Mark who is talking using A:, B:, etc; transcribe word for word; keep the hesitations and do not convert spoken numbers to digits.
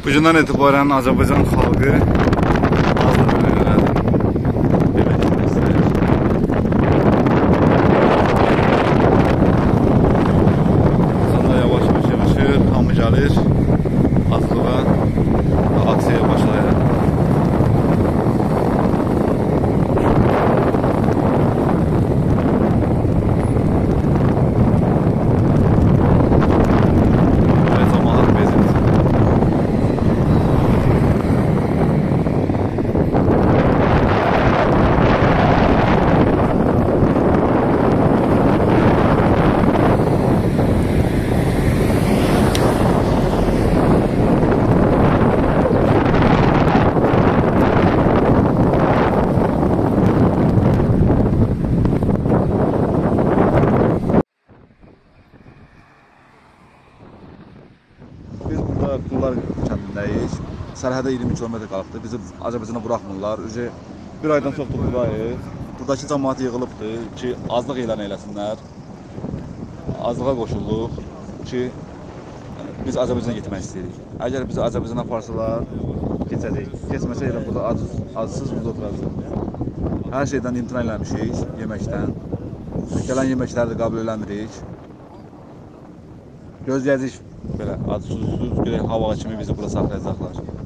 A: Bugündən etibarən Azərbaycan xalqı azlıq bölgələrdir. Belə getmək istəyir. Sonra yavaş-yavaş yavaşır, hamı gəlir azlığa və aksiyaya başlayır. Biz burada Qullar kəndindəyik. Sərhədə iyirmi kilometr qalıbdır. Bizi Azərbaycana buraxmırlar. Bir aydan çoxdur buradayıq. Buradakı cəmaat yığılıbdır ki, azlıq elan eləsinlər. Azlığa qoşulduq ki, biz Azərbaycana getmək istəyirik. Əgər bizi Azərbaycana aparsalar, keçəcək. Keçməsə elə burada azsız burada oturacaq. Hər şeydən imtina eləmişik, yeməkdən. Gələn yeməkləri də qəbul eləmirik. Gözləyəcək belə, adı susuz, görək hava kimi bizi burada saxlayacaqlar.